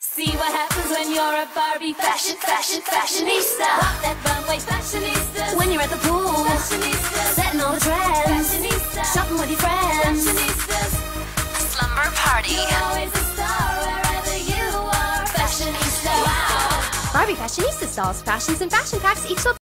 See what happens when you're a Barbie fashionista. Walk that runway, fashionista. When you're at the pool, fashionista. Setting all the trends, fashionista. Shopping with your friends, fashionistas. Slumber party. You're always a star wherever you are, fashionista. Wow. Barbie Fashionista stalls, fashions and fashion packs each sold